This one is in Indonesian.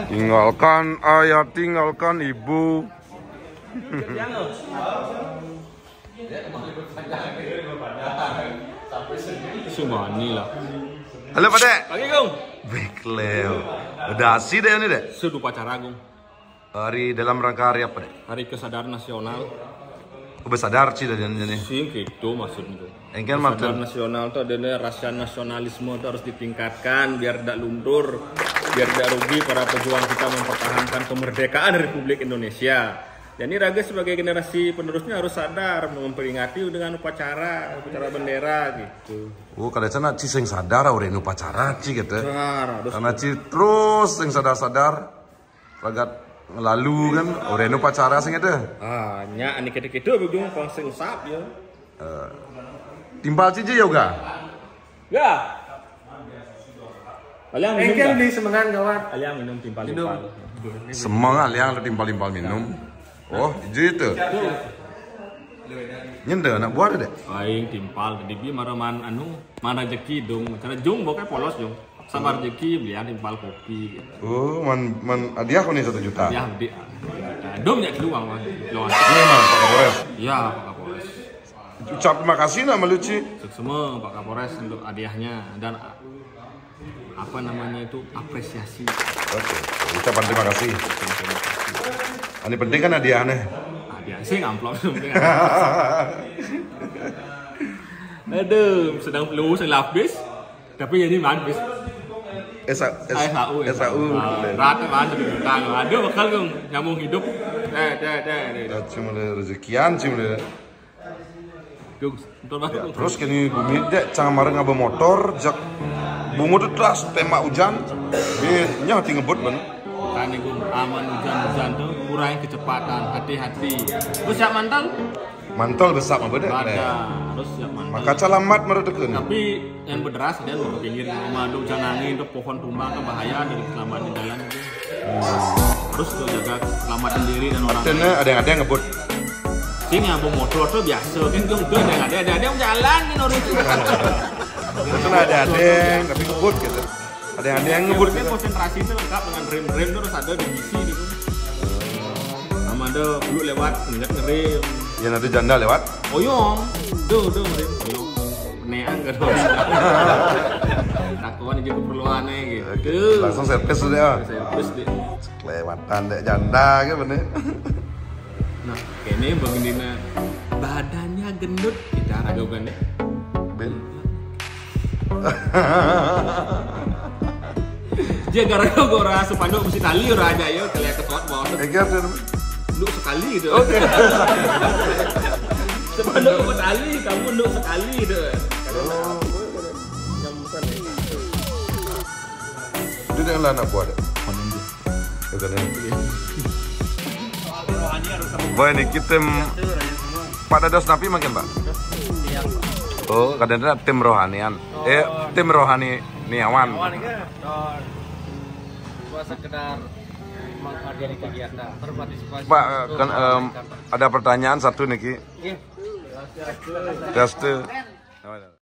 Tinggalkan ayah, tinggalkan ibu. Semua ini lah. Halo Pak Dek. Pagi Gung. Bekleo. Udah asih deh ini Dek. Sudah upacara Gung. Hari dalam rangka hari apa Dek? Hari Kesadaran Nasional. Udah sadar sih dari ini. Sih gitu maksudnya. Engkel Kesadaran maksud. nasional itu adalah rasa nasionalisme itu harus ditingkatkan biar tidak luntur, biar tidak rugi para pejuang kita mempertahankan kemerdekaan Republik Indonesia. Dan ini Raga sebagai generasi penerusnya harus sadar memperingati dengan upacara bendera gitu. Oh, kadang-kadang Ci sing sadar orang upacara Ci gitu. Harus. Karena Ci terus sing sadar-sadar ragat lalu kan orang upacara sing itu. Nya ani kede-kede begitu konseng sap ya. Timbal Ci juga. Ya. Aliang minum. Engkel beli semengan kawan. Aliang minum timpal-timpal. Semangat yang timpal-timpal minum. Oh, gitu. Nyenda anak buah deh. Aing timpal tadi bi maraman anu mana rezeki dong. Cara jung pokoknya polos jung. Sabar rezeki belian timpal kopi. Oh, man hadiah kau nih 1 juta. Ya di. Dom nya keluang mah. Lawan. Ini mah Pak Kapolres. Iya Pak Kapolres. Ucap terima kasih nama Luci. Semua Pak Kapolres untuk hadiahnya dan apa namanya itu apresiasi. Oke, ucapan terima kasih. Ini penting kan hadiahnya. Hadiah sih ngamplop penting. Aduh, sedang flu sedang habis. Tapi jadi mantis. SAU. Rata mana di belakang. Ada bakal dong nyambung hidup. Cuma rezekian cuma. Terus kini bumi dek cangamareng ngaba motor jak bungu tuh terus tema hujan. Dia hati ngebut bener. Kan itu aman hujan tuh kurangi kecepatan, hati-hati. Terus siap mantel? Mantel besar mah beda. Terus siap mantel. Maka calamat meredekeun. Tapi yang berderas dia lu pinggir madu hujan angin itu pohon tumbang kan bahaya dari keselamatan di jalan itu. Terus tuh jaga keselamatan diri dan orang lain. Ada yang ngebut. Sing ngabung motor tuh biasa kan tuh ada yang jalan nih orang itu. Itu ada yang tapi ngebut gitu. Ada yang ngebut Tapi gitu. konsentrasi itu lengkap dengan rem terus ada di bisi gitu. Sama ada dulu lewat ngerem. Yang ada janda lewat. Oyong, tuh rem oyong. Neang kan. Takuan aja keperluannya gitu. Langsung servis sudah. Servis deh. Lewatan dek janda gitu bener. Nah, kayaknya begini badannya gendut kita ragukan deh. Ben. Dia gara-gara gue rasa panduk mesti tali raja ya kalian ketuat bawah. Lu sekali gitu. Oke. Sepanduk gue tali, kamu lu sekali deh. Nyambusan ya. Itu yang anak buah deh. Boy ini kita pada dos napi makin Pak. Oh, kadang-kadang tim rohanian. Tim rohani niawan. Sekedar menghadiri kegiatan berpartisipasi. Pak, kan ada pertanyaan satu nih Ki. Tes tuh.